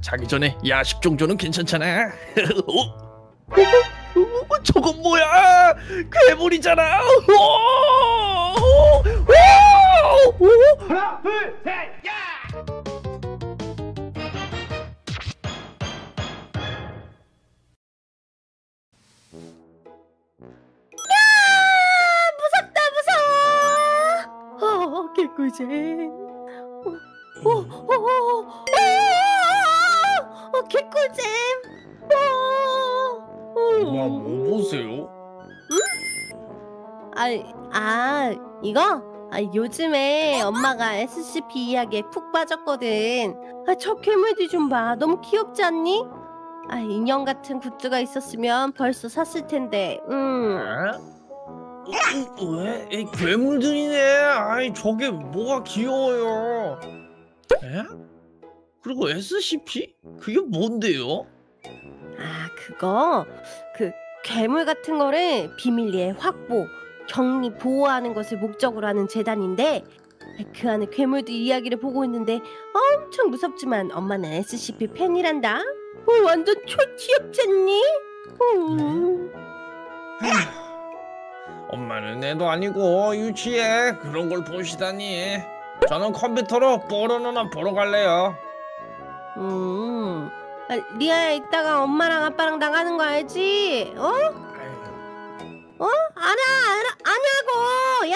자기 전에 야식 정도는 괜찮잖아. 저건 뭐야? 괴물이잖아. 하나, 둘, 셋, 야! 무섭다 무서워. 개꿀잼. 개꿀잼. 엄마 뭐 보세요? 이거? 요즘에 엄마가 SCP 이야기에 푹 빠졌거든. 저 괴물들 좀 봐. 너무 귀엽지 않니? 인형 같은 굿즈가 있었으면 벌써 샀을 텐데. 왜? 괴물들이네. 아이 저게 뭐가 귀여워요? 에? 그리고 SCP? 그게 뭔데요? 그거 괴물 같은 거를 비밀리에 확보, 격리, 보호하는 것을 목적으로 하는 재단인데 그 안에 괴물들 이야기를 보고 있는데 엄청 무섭지만 엄마는 SCP 팬이란다. 완전 초귀엽잖니? 엄마는 애도 아니고 유치해. 그런 걸 보시다니. 저는 컴퓨터로 포르노나 보러 갈래요. 리아야, 이따가 엄마랑 아빠랑 나가는 거 알지? 아냐고!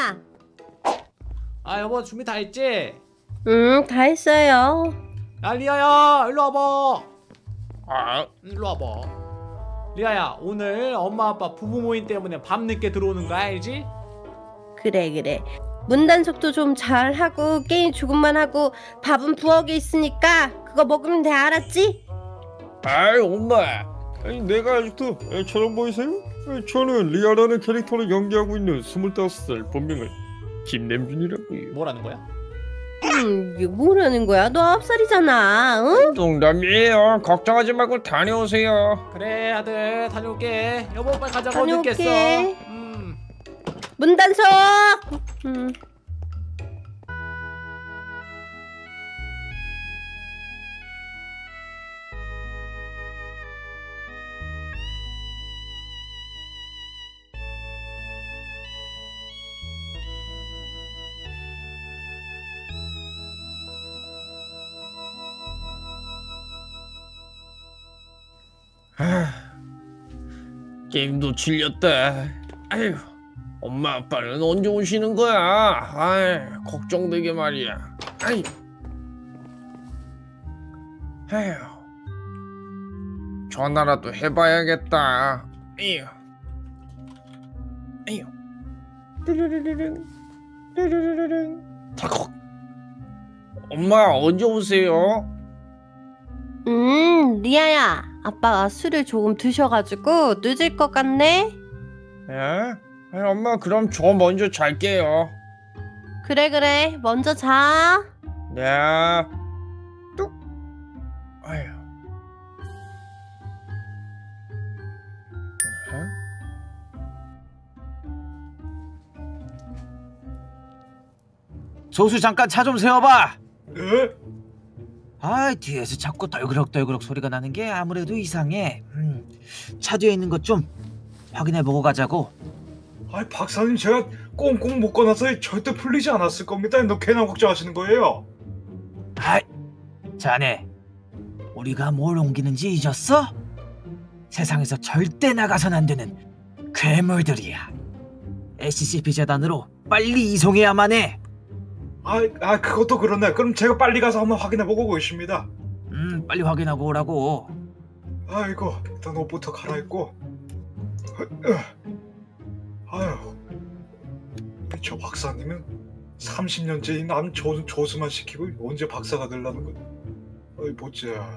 야! 여보 준비 다 했지? 다 했어요. 야 리아야 일로 와봐. 일로 와봐. 리아야 오늘 엄마 아빠 부부 모임 때문에 밤늦게 들어오는 거 알지? 그래. 문단속도 좀 잘하고 게임 조금만 하고 밥은 부엌에 있으니까 그거 먹으면 돼. 알았지? 엄마. 내가 아직도 애처럼 보이세요? 저는 리아라는 캐릭터를 연기하고 있는 25살 본명은 김남준이라고요. 뭐라는 거야? 이게 뭐라는 거야? 너 9살이잖아. 응? 농담이에요. 걱정하지 말고 다녀오세요. 그래 아들 다녀올게. 여보 빨리 가자고. 다녀올게. 늦겠어. 문단속! 게임도 질렸다. 아휴, 엄마 아빠는 언제 오시는 거야? 걱정되게 말이야. 에휴, 전화라도 해봐야겠다. 에휴. 엄마 언제 오세요? 리아야, 아빠가 술을 조금 드셔가지고 늦을 것 같네? 예? 엄마 그럼 저 먼저 잘게요. 그래, 먼저 자. 네. 뚝. 아휴. 조수 잠깐 차 좀 세워봐. 네? 뒤에서 자꾸 덜그럭덜그럭 소리가 나는 게 아무래도 이상해. 차 뒤에 있는 것 좀 확인해보고 가자고. 박사님 제가 꽁꽁 묶어놔서 절대 풀리지 않았을 겁니다. 너 괜한 걱정하시는 거예요? 자네 우리가 뭘 옮기는지 잊었어? 세상에서 절대 나가선 안 되는 괴물들이야. SCP 재단으로 빨리 이송해야만 해. 그것도 그렇네. 그럼 제가 빨리 가서 한번 확인해보고 오겠습니다. 빨리 확인하고 오라고. 아이고, 일단 옷부터 갈아입고. 저 박사님은 30년째 남 조수만 시키고 언제 박사가 되려는 거야? 보자.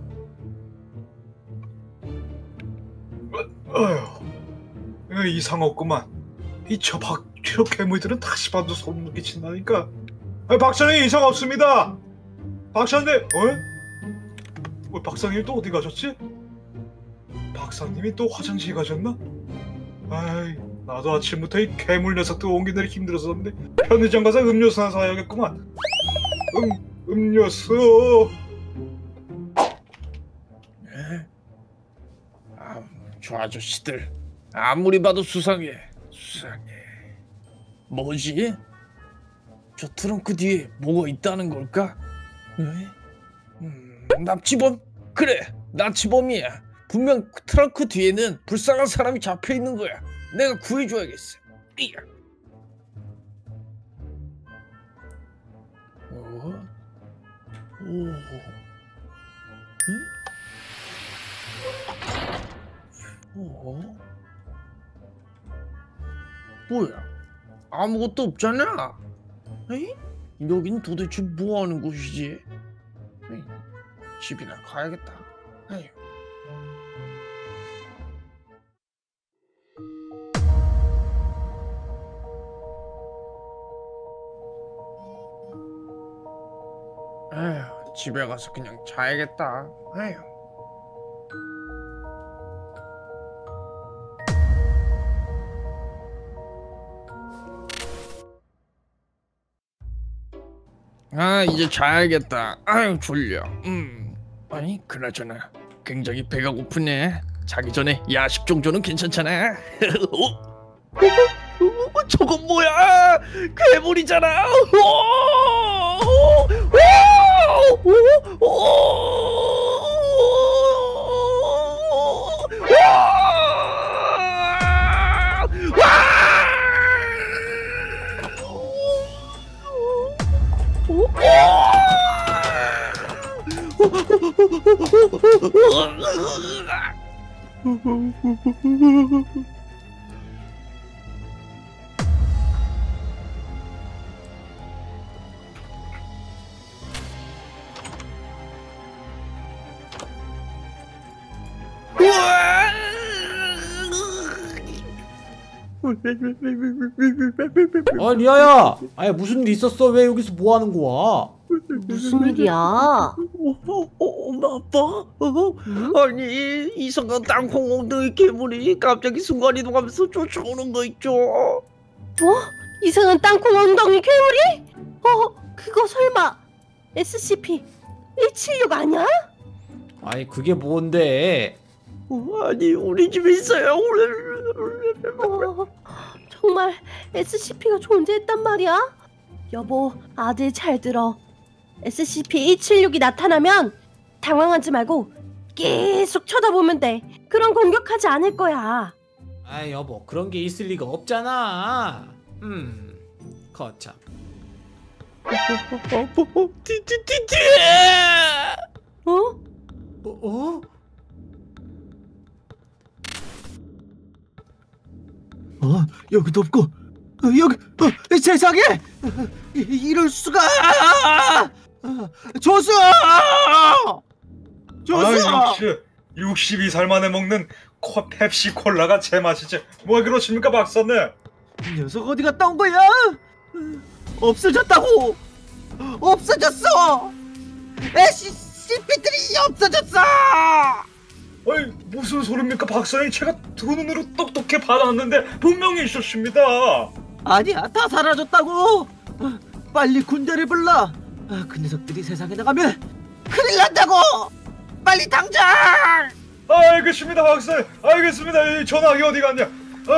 이상 없구만. 저 괴물들은 다시 봐도 소름 끼친다니까. 박사님 이상 없습니다. 박사님, 박사님 또 어디 가셨지? 박사님이 또 화장실 가셨나? 나도 아침부터 이 괴물 녀석들 옮기느라 힘들었었는데 편의점 가서 음료수나 사야겠구만. 음료수. 저 아저씨들 아무리 봐도 수상해. 뭐지? 저 트렁크 뒤에 뭐가 있다는 걸까? 납치범? 그래, 납치범이야. 분명 트렁크 뒤에는 불쌍한 사람이 잡혀 있는 거야. 내가 구해줘야겠어. 이야. 오. 어? 뭐야? 아무것도 없잖아. 에이? 여긴 도대체 뭐 하는 곳이지? 에이, 집이나 가야겠다. 에이. 에휴, 집에 가서 그냥 자야겠다. 에휴. 아, 이제 자야겠다. 아유, 졸려. 아니, 그나저나 굉장히 배가 고프네. 자기 전에 야식 정도는 괜찮잖아. 저건 뭐야? 괴물이잖아. 리아야, 아니 무슨 일 있었어? 왜 여기서 뭐 하는 거야? 무슨 일이야? 엄마 아빠? 아니 이상한 땅콩 엉덩이 괴물이 갑자기 순간이동하면서 쫓아오는 거 있죠? 뭐? 이상한 땅콩 엉덩이 괴물이? 그거 설마 SCP-176 아니야? 아니 그게 뭔데? 아니 우리 집에 있어요. 정말 SCP가 존재했단 말이야? 여보, 아들 잘 들어. SCP-176이 나타나면 당황하지 말고 계속 쳐다보면 돼. 그럼 공격하지 않을 거야. 아이 여보, 그런 게 있을 리가 없잖아. 거참. 어? 여기도 없고 여기 세상에 이럴 수가. 조수! 아, 역시 62살 만에 먹는 펩시 콜라가 제맛이지. 뭐 그러십니까 박사님? 이 녀석 어디 갔다 온 거야? 없어졌다고. 없어졌어. SCP들이 없어졌어. 아니 무슨 소리입니까 박사님? 제가 두 눈으로 똑똑히 봐놨는데 분명히 있었습니다. 아니야, 다 사라졌다고. 빨리 군대를 불러. 그 녀석들이 세상에 나가면 큰일 난다고. 빨리 당장. 알겠습니다 박사님. 알겠습니다. 이 전화기 어디 갔냐?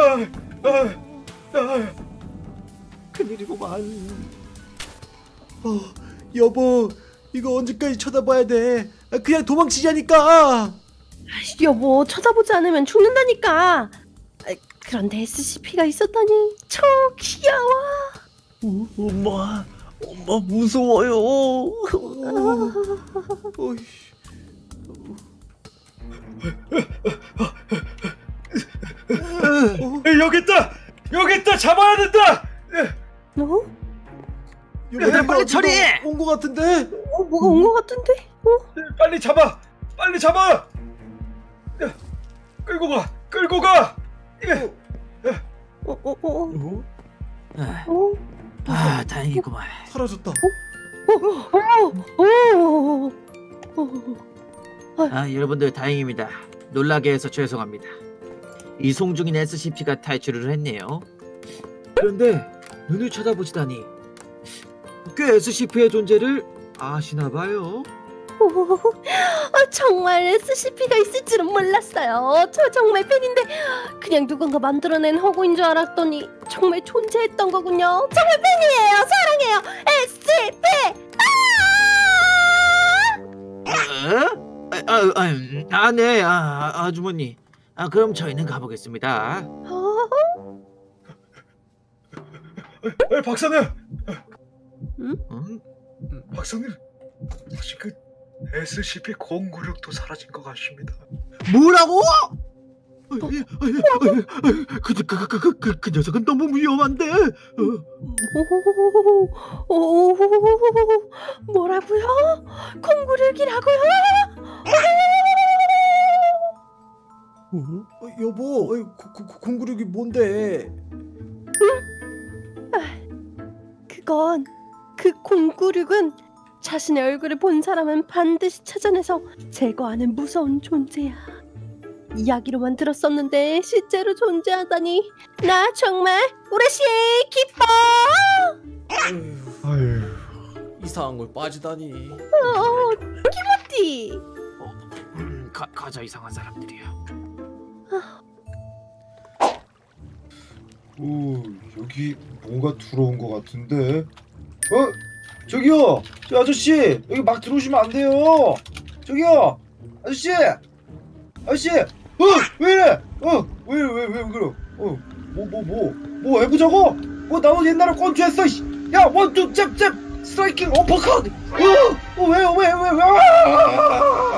큰일이구만. 여보, 이거 언제까지 쳐다봐야 돼? 그냥 도망치자니까. 여보, 쳐다보지 않으면 죽는다니까. 그런데 SCP가 있었다니 저 귀여워. 엄마 무서워요. 여기 있다. 잡아야 된다. 어? 얘들아, 빨리 처리해. 온 거 같은데? 뭐가 온 거 같은데? 빨리 잡아. 끌고 가. 다행이구만. 사라졌다. 여러분들 다행입니다. 놀라게 해서 죄송합니다. 이송 중인 SCP가 탈출을 했네요. 그런데 눈을 쳐다보시다니 꽤 SCP의 존재를 아시나봐요. 정말 SCP가 있을 줄은 몰랐어요. 저 정말 팬인데 그냥 누군가 만들어낸 허구인 줄 알았더니 정말 존재했던 거군요. 정말 팬이에요. 사랑해요. SCP. 네, 아주머니. 그럼 저희는 가보겠습니다. 박사님. 응? 박사님, 혹시 그 SCP-096도 사라진 것 같습니다. 뭐라고? 그 녀석은 너무 위험한데. 오, 뭐라고요? 096이라고요? 여보, 096이 뭔데? 그건 그 096은 자신의 얼굴을 본 사람은 반드시 찾아내서 제거하는 무서운 존재야. 이야기로만 들었었는데 실제로 존재하다니 나 정말 우레시 기뻐. 아유, 이상한 걸 빠지다니. 키모티. 가자, 이상한 사람들이야. 오, 여기 뭔가 들어온 것 같은데. 저기요, 저 아저씨, 여기 막 들어오시면 안 돼요. 저기요, 아저씨, 왜 이래? 왜 그래? 뭐 해보자고? 나도 옛날에 권투했어. 야, 원투 잽 스트라이킹 어퍼컷. 왜요?